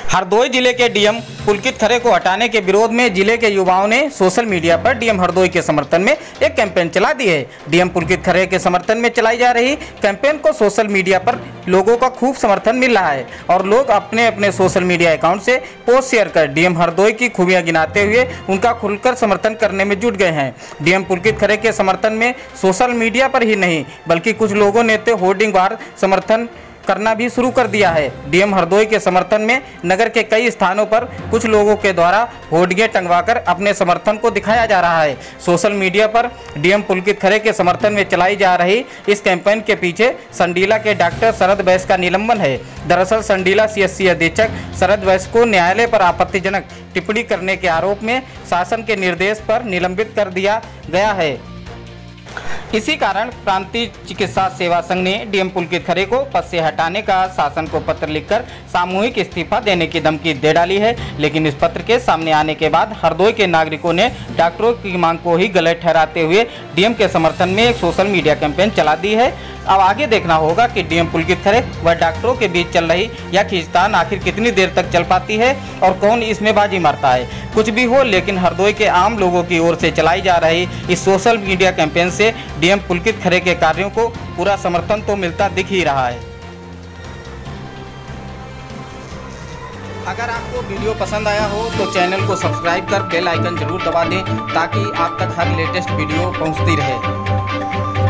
हरदोई जिले के डीएम पुलकित खरे को हटाने के विरोध में जिले के युवाओं ने सोशल मीडिया पर डीएम हरदोई के समर्थन में एक कैंपेन चला दी है। डीएम पुलकित खरे के समर्थन में चलाई जा रही कैंपेन को सोशल मीडिया पर लोगों का खूब समर्थन मिल रहा है और लोग अपने अपने सोशल मीडिया अकाउंट से पोस्ट शेयर कर डीएम हरदोई की खूबियां गिनाते हुए उनका खुलकर समर्थन करने में जुट गए हैं। डीएम पुलकित खरे के समर्थन में सोशल मीडिया पर ही नहीं बल्कि कुछ लोगों ने तो होर्डिंग बार समर्थन करना भी शुरू कर दिया है। डीएम हरदोई के समर्थन में नगर के कई स्थानों पर कुछ लोगों के द्वारा होर्डिंगें टंगवाकर अपने समर्थन को दिखाया जा रहा है। सोशल मीडिया पर डीएम पुलकित खरे के समर्थन में चलाई जा रही इस कैंपेन के पीछे संडीला के डॉक्टर शरद वैश्य का निलंबन है। दरअसल संडीला सीएचसी अधीक्षक शरद वैश्य को न्यायालय पर आपत्तिजनक टिप्पणी करने के आरोप में शासन के निर्देश पर निलंबित कर दिया गया है। इसी कारण प्रांतीय चिकित्सा सेवा संघ ने डीएम पुलकित खरे को पद से हटाने का शासन को पत्र लिखकर सामूहिक इस्तीफा देने की धमकी दे डाली है। लेकिन इस पत्र के सामने आने के बाद हरदोई के नागरिकों ने डॉक्टरों की मांग को ही गलत ठहराते हुए डीएम के समर्थन में एक सोशल मीडिया कैंपेन चला दी है। अब आगे देखना होगा कि डीएम पुलकित खरे व डॉक्टरों के बीच चल रही यह खींचतान आखिर कितनी देर तक चल पाती है और कौन इसमें बाजी मारता है। कुछ भी हो, लेकिन हरदोई के आम लोगों की ओर से चलाई जा रही इस सोशल मीडिया कैंपेन से डीएम पुलकित खरे के कार्यों को पूरा समर्थन तो मिलता दिख ही रहा है। अगर आपको वीडियो पसंद आया हो तो चैनल को सब्सक्राइब कर बेल आइकन जरूर दबा दें ताकि आप तक हर लेटेस्ट वीडियो पहुंचती रहे।